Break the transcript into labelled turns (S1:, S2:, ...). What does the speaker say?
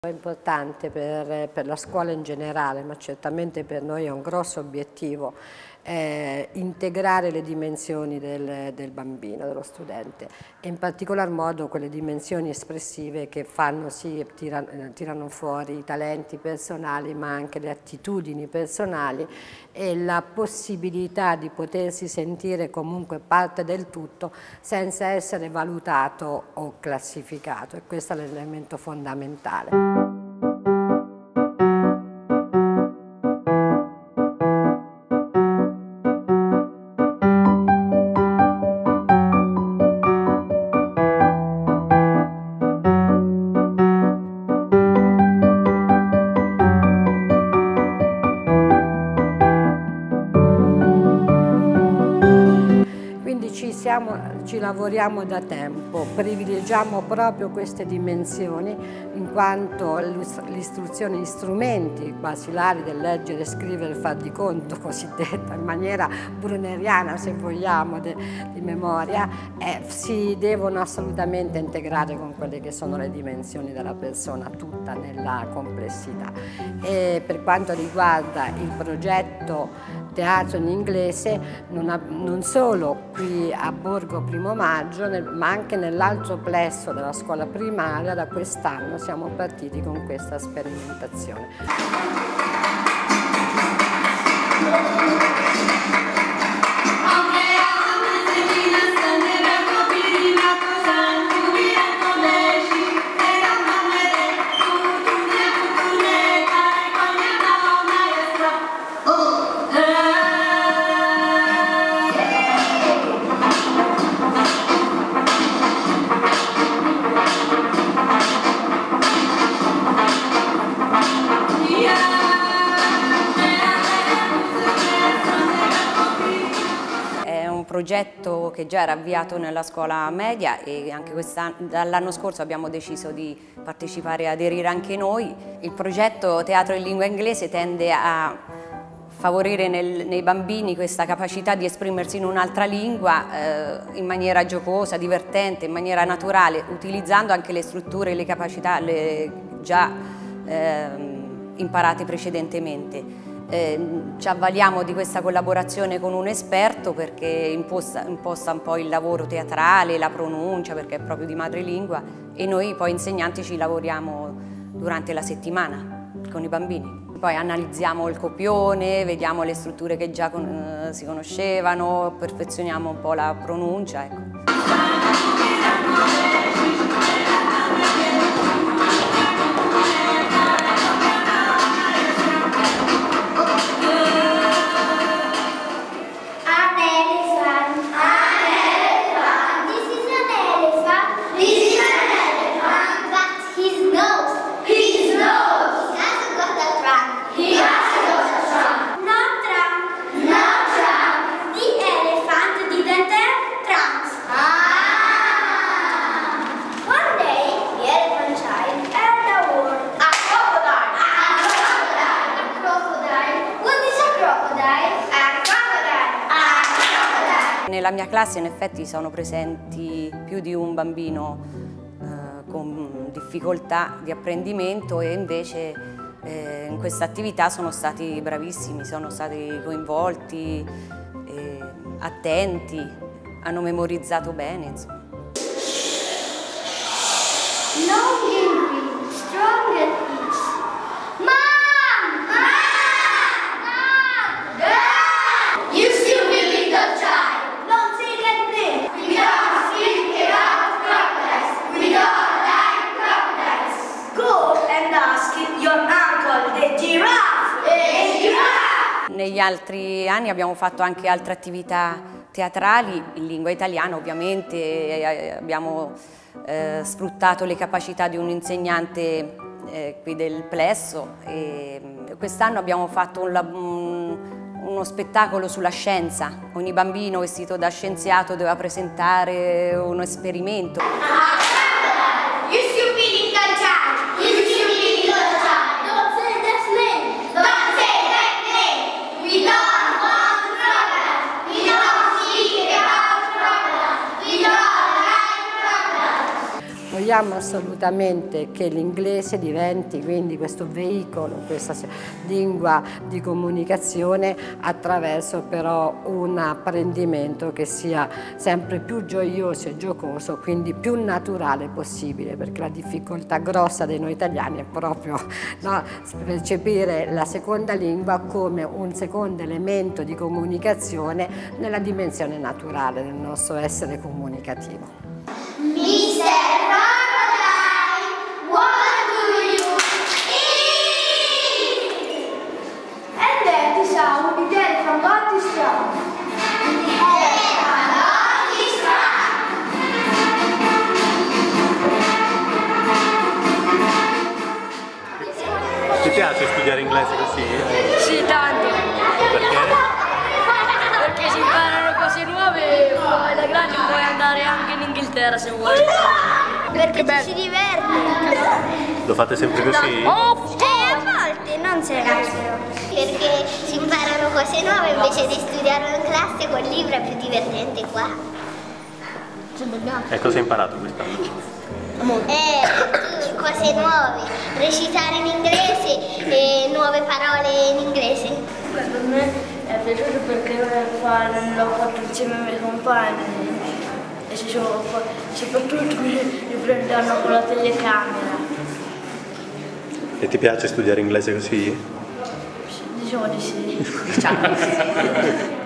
S1: importante per la scuola in generale, ma certamente per noi è un grosso obiettivo, integrare le dimensioni del bambino, dello studente, e in particolar modo quelle dimensioni espressive che fanno sì, tirano fuori i talenti personali, ma anche le attitudini personali e la possibilità di potersi sentire comunque parte del tutto senza essere valutato o classificato, e questo è l'elemento fondamentale. Ci lavoriamo da tempo, privilegiamo proprio queste dimensioni in quanto l'istruzione, gli strumenti basilari del leggere, scrivere, far di conto cosiddetta, in maniera bruneriana se vogliamo, di memoria, si devono assolutamente integrare con quelle che sono le dimensioni della persona tutta nella complessità. E per quanto riguarda il progetto Teatro in Inglese, non solo qui a Borgo Primo Maggio, ma anche nell'altro plesso della scuola primaria, da quest'anno siamo partiti con questa sperimentazione.
S2: Progetto che già era avviato nella scuola media e anche dall'anno scorso abbiamo deciso di partecipare e aderire anche noi. Il progetto Teatro in lingua inglese tende a favorire nei bambini questa capacità di esprimersi in un'altra lingua in maniera giocosa, divertente, in maniera naturale, utilizzando anche le strutture e le capacità già imparate precedentemente. Ci avvaliamo di questa collaborazione con un esperto perché imposta un po' il lavoro teatrale, la pronuncia, perché è proprio di madrelingua, e noi poi insegnanti ci lavoriamo durante la settimana con i bambini. Poi analizziamo il copione, vediamo le strutture che già si conoscevano, perfezioniamo un po' la pronuncia, ecco. Nella mia classe in effetti sono presenti più di un bambino con difficoltà di apprendimento e invece in questa attività sono stati bravissimi, sono stati coinvolti, attenti, hanno memorizzato bene, insomma. Negli altri anni abbiamo fatto anche altre attività teatrali in lingua italiana, ovviamente abbiamo sfruttato le capacità di un insegnante qui del plesso e quest'anno abbiamo fatto uno spettacolo sulla scienza. Ogni bambino vestito da scienziato doveva presentare uno esperimento.
S1: vogliamo assolutamente che l'inglese diventi quindi questo veicolo, questa lingua di comunicazione attraverso però un apprendimento che sia sempre più gioioso e giocoso, quindi più naturale possibile, perché la difficoltà grossa dei noi italiani è proprio, no, percepire la seconda lingua come un secondo elemento di comunicazione nella dimensione naturale del nostro essere comunicativo.
S3: Mr. Crocodile, what do you eat?
S4: And then the sound we get from Lottie Strong.
S5: Ti piace studiare inglese così?
S6: Sì, tanto.
S5: Perché?
S6: Perché si imparano cose nuove e poi da grande puoi andare anche in Inghilterra se vuoi.
S3: Perché ci si diverte.
S5: Lo fate sempre così?
S3: A volte, non sempre. Perché si imparano cose nuove invece di studiarlo in classe col libro è più divertente qua.
S5: E cosa hai imparato quest'anno?
S3: Cose nuove, recitare in inglese e nuove parole in inglese.
S4: Per me è piaciuto perché l'ho fatto insieme ai miei compagni e soprattutto mi prendono con la telecamera.
S5: E ti piace studiare inglese così?
S4: Diciamo di sì.
S2: Diciamo.